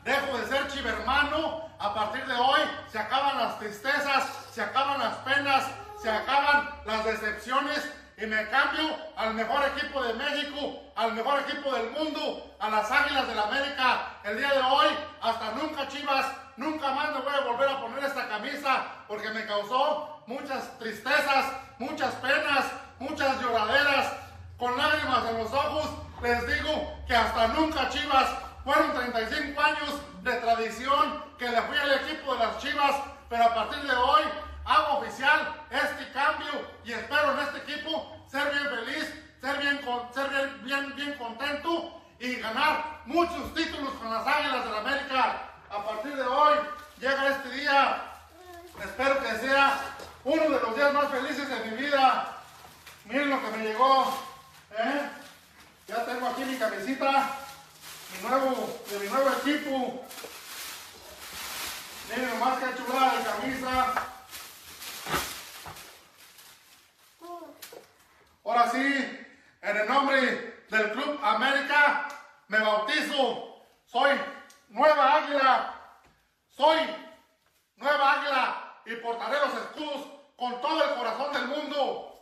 dejo de ser chivermano. A partir de hoy se acaban las tristezas, se acaban las penas, se acaban las decepciones y me cambio al mejor equipo de México, al mejor equipo del mundo, a las Águilas del América. El día de hoy, hasta nunca, Chivas, nunca más me voy a volver a poner esta camisa porque me causó muchas tristezas, muchas penas, muchas lloraderas. Con lágrimas en los ojos les digo que hasta nunca, Chivas. Fueron 35 años de tradición que le fui al equipo de las Chivas, pero a partir de hoy hago oficial este cambio y espero en este equipo ser bien feliz, ser bien contento y ganar muchos títulos con las Águilas del América. A partir de hoy llega este día, espero que sea uno de los días más felices de mi vida. Miren lo que me llegó, ya tengo aquí mi camisita de mi nuevo equipo. Miren nomás que chulada de camisa. Ahora sí, en el nombre del Club América me bautizo. Soy nueva águila. Soy nueva águila y portaré los escudos con todo el corazón del mundo.